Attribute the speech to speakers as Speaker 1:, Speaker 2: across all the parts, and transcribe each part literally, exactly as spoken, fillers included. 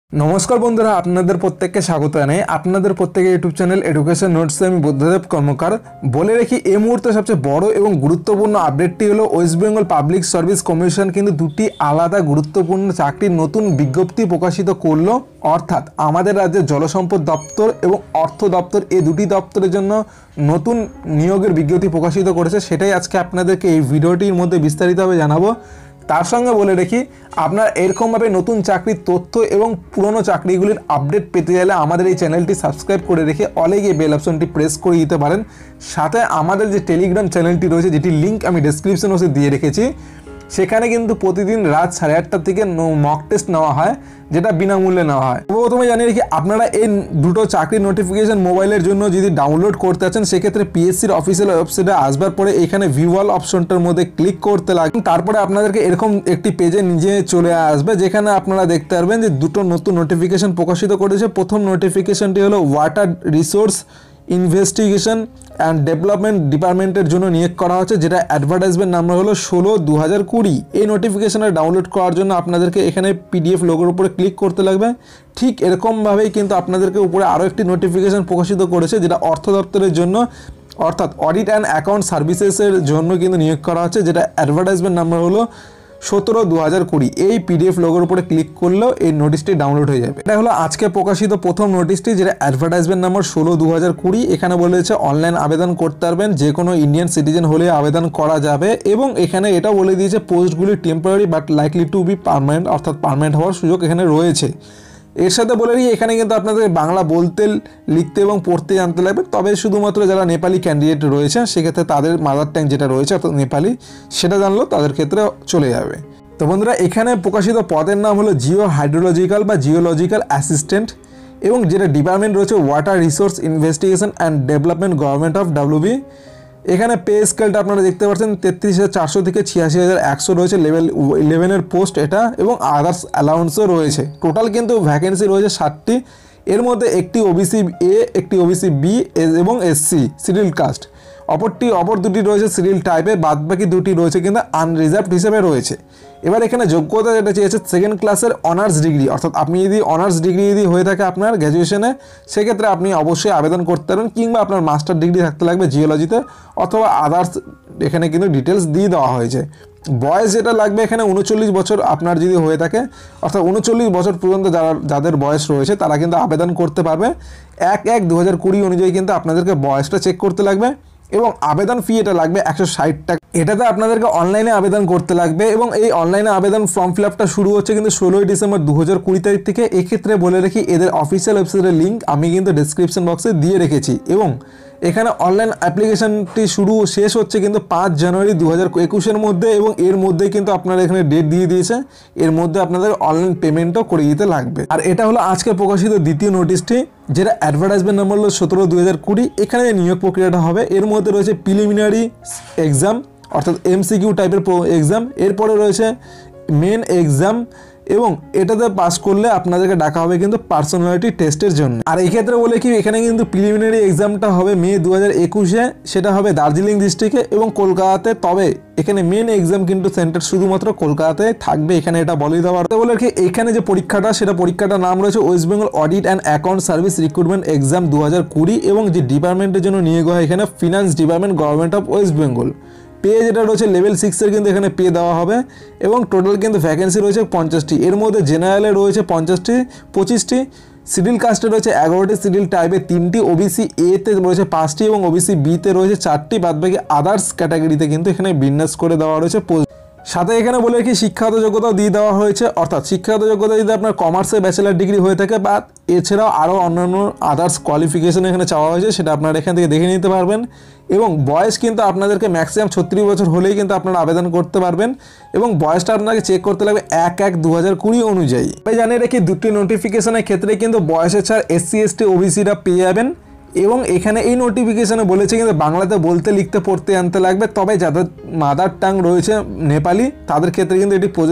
Speaker 1: नमस्कार बंधुरा आपनादेर प्रत्येकके स्वागत जानाई आपनादेर प्रत्येकेर यूट्यूब चैनल एडुकेशन नोट्स आमि बुद्धदेव कर्मकार बोले रखी এই মুহূর্তে সবচেয়ে বড় এবং গুরুত্বপূর্ণ আপডেটটি হলো West Bengal Public Service Commission কিন্তু দুটি আলাদা গুরুত্বপূর্ণ চাকরির নতুন বিজ্ঞপ্তি প্রকাশিত করলো। অর্থাৎ আমাদের রাজ্যের জলসম্পদ দপ্তর এবং অর্থ দপ্তর এই দুটি দপ্তরের জন্য নতুন নিয়োগের বিজ্ঞপ্তি প্রকাশিত করেছে। সেটাই আজকে আপনাদেরকে এই ভিডিওটির মধ্যে বিস্তারিতভাবে জানাবো। তার সঙ্গে বলে রাখি আপনারা এরকমভাবে নতুন চাকরির তথ্য এবং পুরনো চাকরিগুলির আপডেট পেতে গেলে আমাদের এই চ্যানেলটি সাবস্ক্রাইব করে রেখে অলে গিয়ে বেল অপশনটি প্রেস করে দিতে পারেন। সাথে আমাদের যে টেলিগ্রাম চ্যানেলটি রয়েছে যেটি লিঙ্ক আমি ডেসক্রিপশন বক্সে দিয়ে রেখেছি সেখানে কিন্তু প্রতিদিন রাত সাড়ে আটটা থেকে মক টেস্ট নেওয়া হয় যেটা বিনামূল্যে নেওয়া হয়। প্রথমে জানিয়ে রাখি আপনারা এই দুটো চাকরির নোটিফিকেশন মোবাইলের জন্য যদি ডাউনলোড করতে চান সেক্ষেত্রে পিএসসির অফিসিয়াল ওয়েবসাইটে আসবার পরে এখানে ভিউ অল অপশনটার মধ্যে ক্লিক করতে লাগবে। তারপরে আপনাদেরকে এরকম একটি পেজে নিজে চলে আসবে যেখানে আপনারা দেখতে পারবেন যে দুটো নতুন নোটিফিকেশন প্রকাশিত করেছে। প্রথম নোটিফিকেশনটি হলো water resource investigation and development ডিপার্টমেন্টের জন্য নিয়োগ করা হচ্ছে, যেটা অ্যাডভার্টাইজমেন্ট নাম্বার হলো ষোলো দু হাজার কুড়ি। এই নোটিফিকেশানে ডাউনলোড করার জন্য আপনাদেরকে এখানে পিডিএফ লোগোর উপরে ক্লিক করতে লাগবে। ঠিক এরকমভাবেই কিন্তু আপনাদেরকে উপরে আরও একটি নোটিফিকেশান প্রকাশিত করেছে যেটা অর্থ দপ্তরের জন্য অর্থাৎ অডিট অ্যান্ড অ্যাকাউন্ট সার্ভিসেসের জন্য কিন্তু নিয়োগ করা হচ্ছে, যেটা অ্যাডভার্টাইজমেন্ট নাম্বার হলো সতেরো দু হাজার কুড়ি। এই পিডিএফ লোগোর উপরে ক্লিক করলেও এই নোটিশটি ডাউনলোড হয়ে যাবে। এটা হলো আজকে প্রকাশিত প্রথম নোটিশটি যেটা অ্যাডভার্টাইজমেন্ট নাম্বার ষোলো দু হাজার কুড়ি। এখানে বলেছে অনলাইন আবেদন করতে পারবেন, যে কোনো ইন্ডিয়ান সিটিজেন হলে আবেদন করা যাবে এবং এখানে এটা বলে দিয়েছে পোস্টগুলি temporary but likely to be permanent অর্থাৎ পার্মানেন্ট হওয়ার সুযোগ এখানে রয়েছে। এর সাথে বলে দিই এখানে কিন্তু আপনাদের বাংলা বলতে লিখতে এবং পড়তে জানতে লাগবে, তবে শুধুমাত্র যারা নেপালি ক্যান্ডিডেট রয়েছে সেক্ষেত্রে তাদের মাদার ট্যাং যেটা রয়েছে অর্থাৎ নেপালি সেটা জানলেও তাদের ক্ষেত্রে চলে যাবে। তো বন্ধুরা এখানে প্রকাশিত পদের নাম হলো জিও হাইড্রোলজিক্যাল বা জিওলজিক্যাল অ্যাসিস্ট্যান্ট এবং যেটা ডিপার্টমেন্ট রয়েছে water resource investigation and development government of WB. এখানে পে স্কেলটা আপনারা দেখতে পাচ্ছেন তেত্রিশ হাজার চারশো থেকে ছিয়াশি হাজার একশো রয়েছে, লেভেল ইলেভেনের পোস্ট এটা এবং আদার্স অ্যালাউন্সও রয়েছে। টোটাল কিন্তু ভ্যাকেন্সি রয়েছে ষাটটি, এর মধ্যে একটি ওবিসি এ একটি ওবিসি বি এবং এসসি সিডিউল কাস্ট, অপরটি অপর দুটি রয়েছে সিডিউল টাইপে, বাদ বাকি দুটি রয়েছে কিন্তু আনরিজার্ভড হিসেবে রয়েছে। এবার এখানে যোগ্যতা যেটা চেয়েছে সেকেন্ড ক্লাসের অনার্স ডিগ্রি, অর্থাৎ আপনি যদি অনার্স ডিগ্রি যদি হয়ে থাকে আপনার গ্র্যাজুয়েশনে সেক্ষেত্রে আপনি অবশ্যই আবেদন করতে পারেন, কিংবা আপনার মাস্টার ডিগ্রি থাকতে লাগবে জিওলজিতে অথবা আদার্স, এখানে কিন্তু ডিটেলস দিয়ে দেওয়া হয়েছে। বয়স যেটা লাগবে এখানে উনচল্লিশ বছর আপনার যদি হয়ে থাকে অর্থাৎ উনচল্লিশ বছর পর্যন্ত যারা যাদের বয়স রয়েছে তারা কিন্তু আবেদন করতে পারবে। এক এক দু হাজার কুড়ি অনুযায়ী কিন্তু আপনাদেরকে বয়সটা চেক করতে লাগবে এবং আবেদন ফি এটা লাগবে একশো ষাট টাকা। এটাতে আপনাদেরকে অনলাইনে আবেদন করতে লাগবে এবং এই অনলাইনে আবেদন ফর্ম ফিল আপটা শুরু হচ্ছে কিন্তু ষোলোই ডিসেম্বর দু হাজার কুড়ি তারিখ থেকে। এক্ষেত্রে বলে রাখি এদের অফিসিয়াল ওয়েবসাইটের লিঙ্ক আমি কিন্তু ডেসক্রিপশন বক্সে দিয়ে রেখেছি এবং এখানে অনলাইন অ্যাপ্লিকেশনটি শুরু শেষ হচ্ছে কিন্তু পাঁচ জানুয়ারি দু হাজার একুশের মধ্যে এবং এর মধ্যে কিন্তু আপনারা এখানে ডেট দিয়ে দিয়েছে, এর মধ্যে আপনাদের অনলাইন পেমেন্টও করে দিতে লাগবে। আর এটা হলো আজকে প্রকাশিত দ্বিতীয় নোটিশটি যেটা অ্যাডভার্টাইজমেন্ট নাম্বার হলো সতেরো দুই হাজার কুড়ি। এখানে যে নিয়োগ প্রক্রিয়াটা হবে এর মধ্যে রয়েছে প্রিলিমিনারি এক্সাম অর্থাৎ এমসিকিউ টাইপের এক্সাম, এরপরে রয়েছে মেন এক্সাম এবং এটাতে পাস করলে আপনাদেরকে ডাকা হবে কিন্তু পার্সোনালিটি টেস্টের জন্য। আর এই ক্ষেত্রে বলে কি এখানে কিন্তু প্রিলিমিনারি এক্সামটা হবে মে দু হাজার একুশে, সেটা হবে দার্জিলিং ডিস্ট্রিক্টে এবং কলকাতাতে, তবে এখানে মেন এক্সাম কিন্তু সেন্টার শুধুমাত্র কলকাতাতে থাকবে, এখানে এটা বলে দেওয়ার বলে কি এখানে যে পরীক্ষাটা সেটা পরীক্ষাটার নাম রয়েছে West Bengal audit and account service recruitment exam দু হাজার কুড়ি এবং যে ডিপার্টমেন্টের জন্য নিয়োগ হয় এখানে finance department government of West Bengal. Pay যেটা রয়েছে লেভেল সিক্সের কিন্তু এখানে পে দেওয়া হবে এবং টোটাল কিন্তু ভ্যাকেন্সি রয়েছে পঞ্চাশটি, এর মধ্যে জেনারেলে রয়েছে পঞ্চাশটি পঁচিশটি, সিডিউল কাস্টে রয়েছে এগারোটি, সিডিউল টাইপে তিনটি, ওবিসি এতে রয়েছে পাঁচটি এবং ওবিসি বিতে রয়েছে চারটি, বাদবাকি আদার্স ক্যাটাগরিতে কিন্তু এখানে বিন্যাস করে দেওয়া রয়েছে। সাথে এখানে বলে কি শিক্ষাগত যোগ্যতাও দিয়ে দেওয়া হয়েছে, অর্থাৎ শিক্ষাগত যোগ্যতা যদি আপনার কমার্সে ব্যাচেলার ডিগ্রি হয়ে থাকে বা এছাড়াও আরও অন্যান্য আদার্স কোয়ালিফিকেশন এখানে চাওয়া হয়েছে সেটা আপনারা এখান থেকে দেখে নিতে পারবেন এবং বয়স কিন্তু আপনাদেরকে ম্যাক্সিমাম ছত্রিশ বছর হলেই কিন্তু আপনারা আবেদন করতে পারবেন এবং বয়সটা আপনাকে চেক করতে লাগবে এক এক দু হাজার কুড়ি অনুযায়ী। আমি জানিয়ে রাখি দুটি নোটিফিকেশনের ক্ষেত্রে কিন্তু বয়সের ছাড় এসসি এসটি ওবিসিরা পেয়ে যাবেন এবং এখানে এই নোটিফিকেশনে বলেছে কিন্তু বাংলাতে বলতে লিখতে পড়তে জানতে লাগবে, তবে যাদের মাদার টাং রয়েছে নেপালি তাদের ক্ষেত্রে কিন্তু এটি প্রযোজ্য নয়।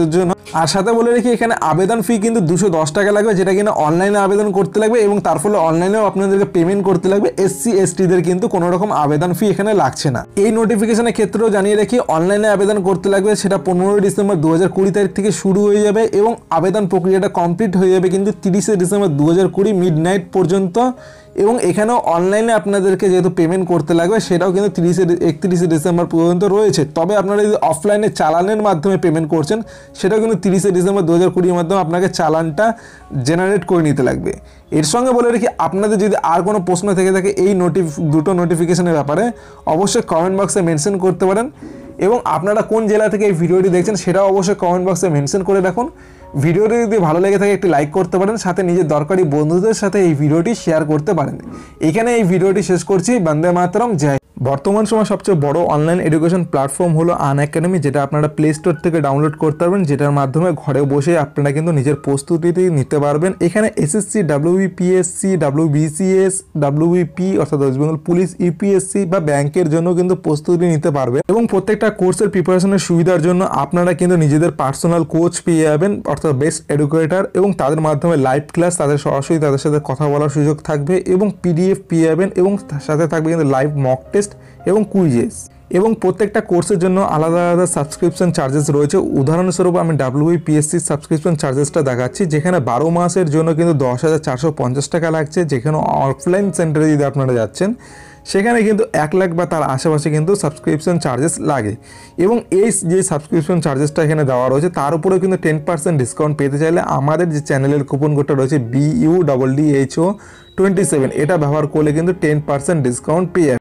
Speaker 1: আর সাথে বলে রাখি এখানে আবেদন ফি কিন্তু দুশো দশ টাকা লাগবে, যেটা কিনা অনলাইনে আবেদন করতে লাগবে এবং তার ফলে অনলাইনেও আপনাদেরকে পেমেন্ট করতে লাগবে। এসসি এসটিদের কিন্তু কোনো রকম আবেদন ফি এখানে লাগছে না। এই নোটিফিকেশনের ক্ষেত্রেও জানিয়ে রাখি অনলাইনে আবেদন করতে লাগবে, সেটা পনেরোই ডিসেম্বর দু হাজার কুড়ি তারিখ থেকে শুরু হয়ে যাবে এবং আবেদন প্রক্রিয়াটা কমপ্লিট হয়ে যাবে কিন্তু তিরিশে ডিসেম্বর দু হাজার কুড়ি মিড নাইট পর্যন্ত। এবং এখানেও অনলাইনে আপনাদেরকে যেহেতু পেমেন্ট করতে লাগবে সেটাও কিন্তু তিরিশে একত্রিশে ডিসেম্বর পর্যন্ত রয়েছে। তবে আপনারা যদি অফলাইনে চালানের মাধ্যমে পেমেন্ট করছেন সেটাও কিন্তু তিরিশে ডিসেম্বর দু হাজার কুড়ির মাধ্যমে আপনাকে চালানটা জেনারেট করে নিতে লাগবে। এর সঙ্গে বলে রাখি আপনাদের যদি আর কোনো প্রশ্ন থেকে থাকে এই নোটিফ দুটো নোটিফিকেশনের ব্যাপারে অবশ্যই কমেন্ট বক্সে মেনশন করতে পারেন এবং আপনারা কোন জেলা থেকে এই ভিডিওটি দেখছেন সেটাও অবশ্যই কমেন্ট বক্সে মেনশন করে রাখুন। ভিডিওটি যদি ভালো লেগে থাকে একটি লাইক করতে পারেন, সাথে নিজের দরকারি বন্ধুদের সাথে এই ভিডিওটি শেয়ার করতে পারেন। এখানে এই ভিডিওটি শেষ করছি। বন্দে মাতরম, জয়। বর্তমান সময় সবচেয়ে বড় অনলাইন এডুকেশন প্ল্যাটফর্ম হলো আনএকাডেমি, যেটা আপনারা প্লে স্টোর থেকে ডাউনলোড করতে পারবেন, যেটার মাধ্যমে ঘরে বসে আপনারা কিন্তু নিজের প্রস্তুতি নিতে পারবেন। এখানে এসএসসি, ডাব্লিউবিপিএসসি, ডাব্লিউবিসিএস, ডাব্লিউবিপি অর্থাৎ ওয়েস্ট বেঙ্গল পুলিশ, ইউপিএসসি বা ব্যাংকের জন্য কিন্তু প্রস্তুতি নিতে পারবেন এবং প্রত্যেকটা কোর্সের প্রিপারেশনের সুবিধার জন্য আপনারা কিন্তু নিজেদের পার্সোনাল কোচ পেয়ে যাবেন অর্থাৎ বেস্ট এডুকেটর, এবং তাদের মাধ্যমে লাইভ ক্লাস, তাদের সরাসরি তাদের সাথে কথা বলার সুযোগ থাকবে এবং পিডিএফ পেয়ে যাবেন এবং তার সাথে থাকবে কিন্তু লাইভ মক টেস্ট এবং কুইজেস এবং প্রত্যেকটা কোর্সের জন্য আলাদা আলাদা সাবস্ক্রিপশন চার্জেস রয়েছে। উদাহরণস্বরূপ আমি ডাব্লিউবিপিএসসি সাবস্ক্রিপশন চার্জেসটা দেখাচ্ছি, যেখানে বারো মাসের জন্য কিন্তু দশ হাজার চারশো পঞ্চাশ টাকা লাগছে। যেখানে অফলাইন সেন্টারে যদি আপনারা যাচ্ছেন সেখানে কিন্তু এক লাখ বা তার আশেপাশে কিন্তু সাবস্ক্রিপশন চার্জেস লাগে এবং এই যে সাবস্ক্রিপশন চার্জেসটা এখানে দেওয়া রয়েছে তার উপরেও কিন্তু টেন পার্সেন্ট ডিসকাউন্ট পেতে চাইলে আমাদের যে চ্যানেলের কুপন কোডটা রয়েছে B U double D H O twenty seven, এটা ব্যবহার করলে কিন্তু টেন পার্সেন্ট ডিসকাউন্ট পেয়ে